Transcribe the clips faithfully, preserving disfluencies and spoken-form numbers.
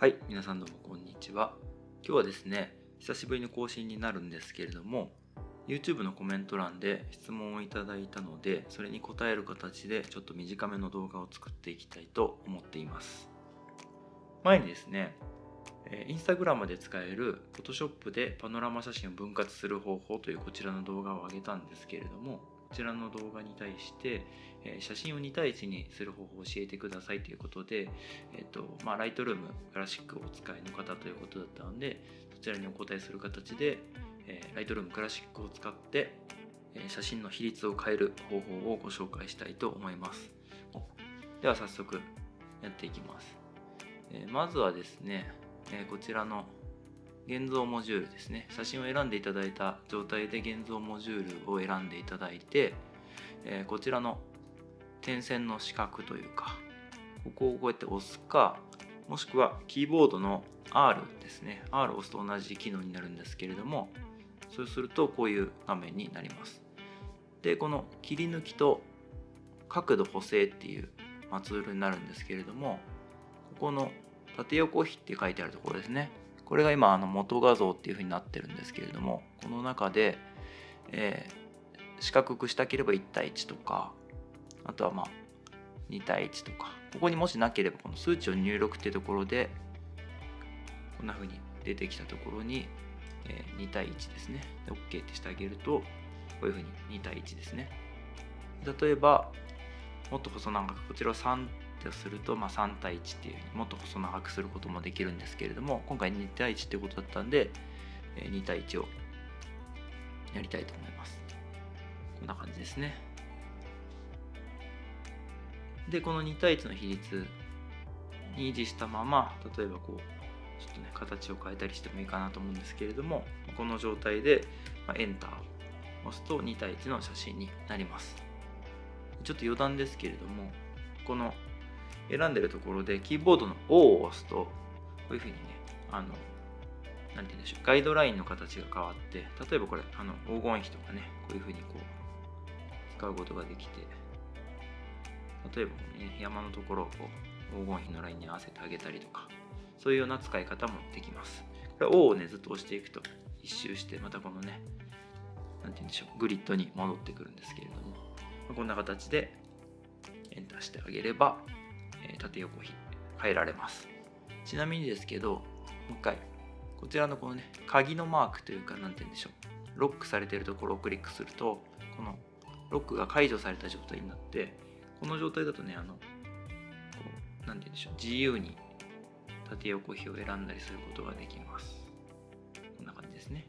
はい、皆さんどうもこんにちは。今日はですね、久しぶりの更新になるんですけれども、YouTube のコメント欄で質問をいただいたので、それに答える形でちょっと短めの動画を作っていきたいと思っています。前にですね、インスタグラムで使える Photoshop でパノラマ写真を分割する方法というこちらの動画を上げたんですけれども、こちらの動画に対して写真をに対いちにする方法を教えてくださいということで、えっとまあ、ライトルームクラシックをお使いの方ということだったので、そちらにお答えする形でライトルームクラシックを使って写真の比率を変える方法をご紹介したいと思います。では早速やっていきます。まずはですね、こちらの現像モジュールですね。写真を選んでいただいた状態で現像モジュールを選んでいただいて、こちらの点線の四角というか、ここをこうやって押すか、もしくはキーボードの アール ですね。アール を押すと同じ機能になるんですけれども、そうするとこういう画面になります。で、この切り抜きと角度補正っていうツールになるんですけれども、ここの縦横比って書いてあるところですね。これが今あの元画像っていう風になってるんですけれども、この中で、えー、四角くしたければいち対いちとか、あとはまあに対いちとか、ここにもしなければこの数値を入力っていうところでこんな風に出てきたところに、えー、に対いちですね。で OK ってしてあげるとこういう風にに対いちですね。例えばもっと細長くこちらをさんとすると、まあ、さん対いちっていう風にもっと細長くすることもできるんですけれども、今回に対いちっていうことだったんでに対いちをやりたいと思います。こんな感じですね。でこのに対いちの比率に維持したまま、例えばこうちょっとね形を変えたりしてもいいかなと思うんですけれども、この状態でエンターを押すとに対いちの写真になります。ちょっと余談ですけれども、この選んでるところでキーボードの O を押すとこういうふうにね、あのなんて言うんでしょう、ガイドラインの形が変わって、例えばこれあの黄金比とかね、こういうふうにこう使うことができて、例えばこの、ね、山のところをこう黄金比のラインに合わせてあげたりとか、そういうような使い方もできます。これ O をねずっと押していくと一周して、またこのね、なんて言うんでしょう、グリッドに戻ってくるんですけれども、こんな形でエンターしてあげれば縦横比変えられます。ちなみにですけど、もう一回こちらのこのね鍵のマークというか、なんて言うんでしょう、ロックされているところをクリックすると、このロックが解除された状態になって、この状態だとね、あのこうなんて言うんでしょう、自由に縦横比を選んだりすることができます。こんな感じですね。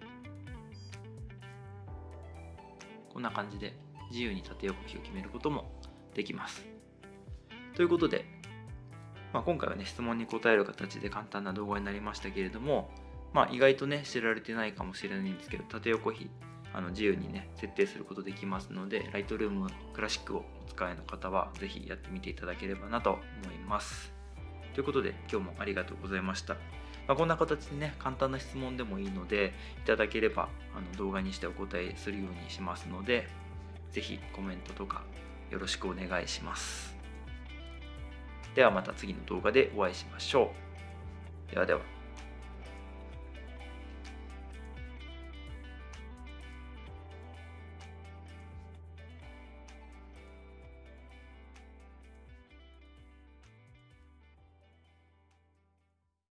こんな感じで自由に縦横比を決めることもできます。ということで、まあ、今回はね質問に答える形で簡単な動画になりましたけれども、まあ、意外とね知られてないかもしれないんですけど、縦横比あの自由にね設定することできますので、ライトルームクラシックをお使いの方はぜひやってみていただければなと思います。ということで今日もありがとうございました。まあ、こんな形でね簡単な質問でもいいのでいただければあの動画にしてお答えするようにしますので、ぜひコメントとかよろしくお願いします。ではまた次の動画でお会いしましょう。ではでは。